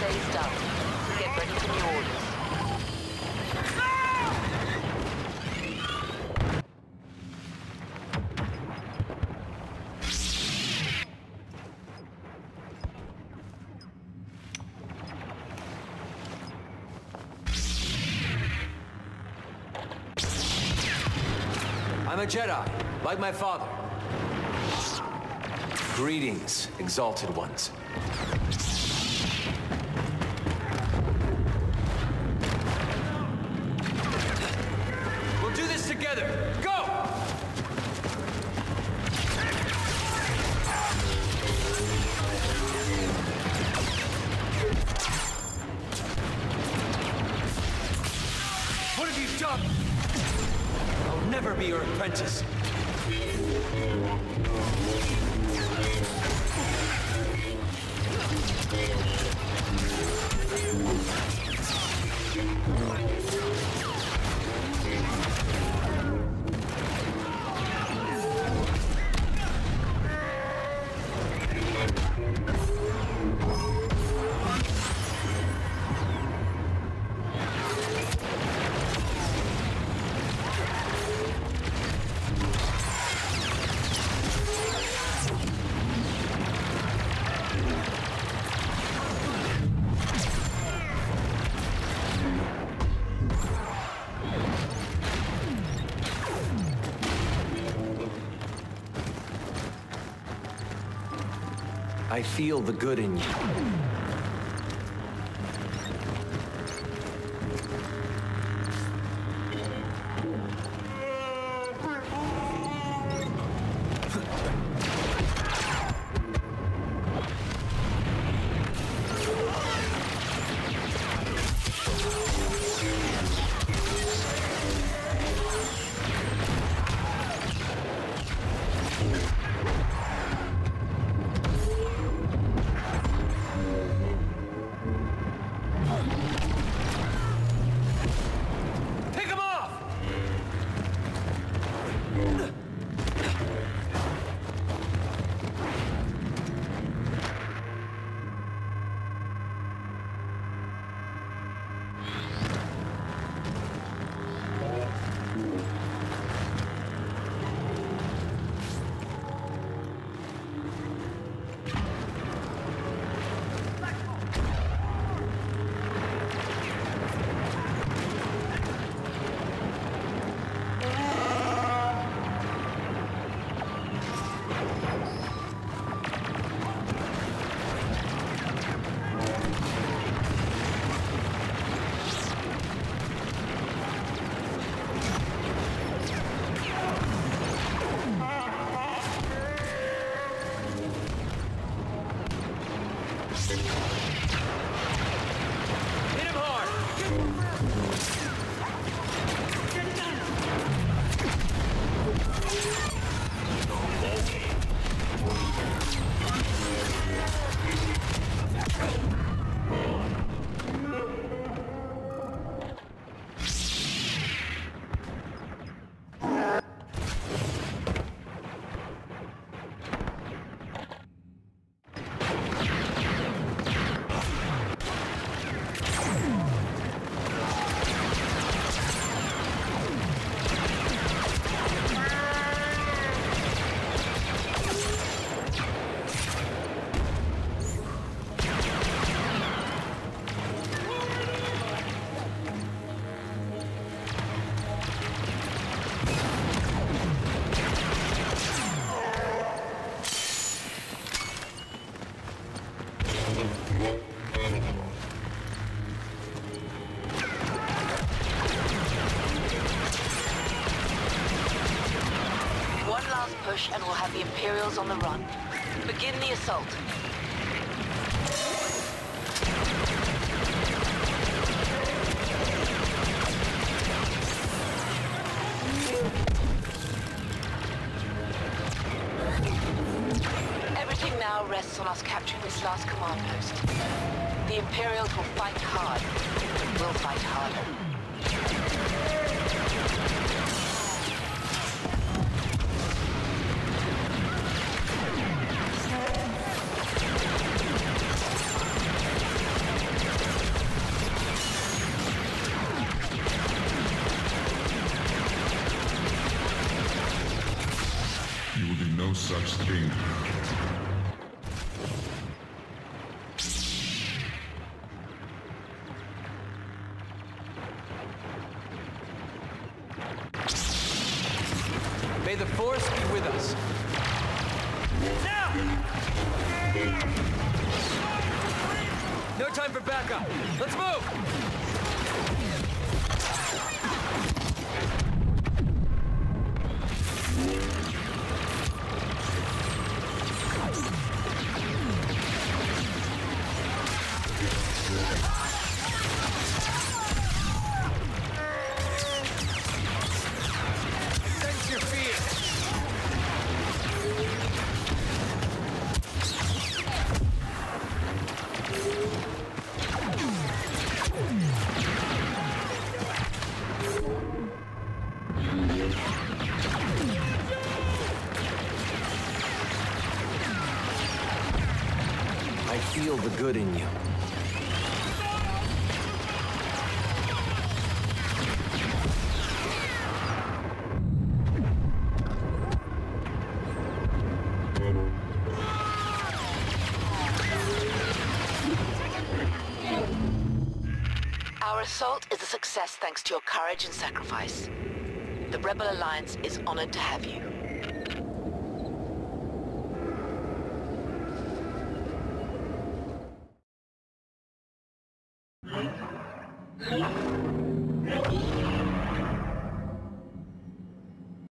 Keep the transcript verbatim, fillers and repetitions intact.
day's done. Get ready for new orders. I'm a Jedi, like my father. Greetings, exalted ones. We'll do this together. Go! What have you done? I'll never be your apprentice. I feel the good in you. Push and we'll have the Imperials on the run. Begin the assault. Everything now rests on us capturing this last command post. The Imperials will fight hard. We'll fight harder. Launching. May the Force be with us. Now! No time for backup. Let's move! Sense your fear. I feel the good in you. Our assault is a success thanks to your courage and sacrifice. The Rebel Alliance is honored to have you. Launching.